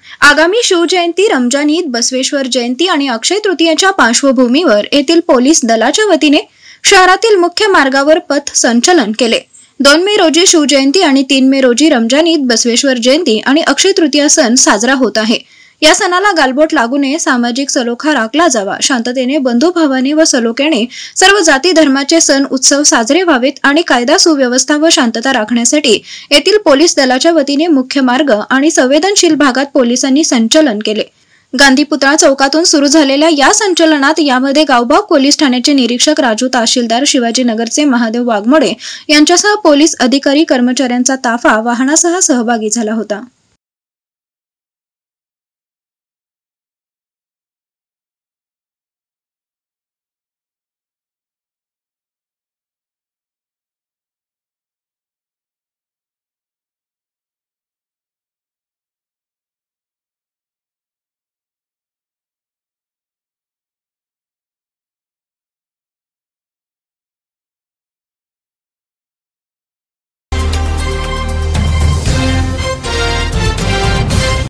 आगामी शिवजयंती, रमजान ईद, बसवेश्वर जयंती आणि अक्षय तृतीयेच्या पार्श्वभूमीवर येथील पोलीस दलाच्या वतीने शहरातील मुख्य मार्गावर पथ संचलन केले। 2 मे रोजी शिवजयंती आणि 3 मे रोजी रमजान ईद, बसवेश्वर जयंती आणि अक्षय तृतीया सण साजरा होत आहे। या सणाला गालबोट लागू नये, सामाजिक सलोखा राखला जावा, शांततेने, बंधुभावाने व सलोख्याने सर्व जाती धर्माचे सण उत्सव साजरे व्हावेत आणि कायदा सुव्यवस्था व शांतता राखण्यासाठी येथील पोलीस दलाच्या वतीने मुख्य मार्ग आणि संवेदनशील भागात पोलिसांनी संचलन केले। गांधीपुतळा चौकातून सुरू झालेल्या या संचलनात यामध्ये गावभाग पोलीस ठाण्याचे निरीक्षक राजू, तहसीलदार शिवाजीनगरचे महादेव वाघमोडे यांच्यासह पोलीस अधिकारी कर्मचाऱ्यांचा ताफा वाहनासह सहभागी झाला होता।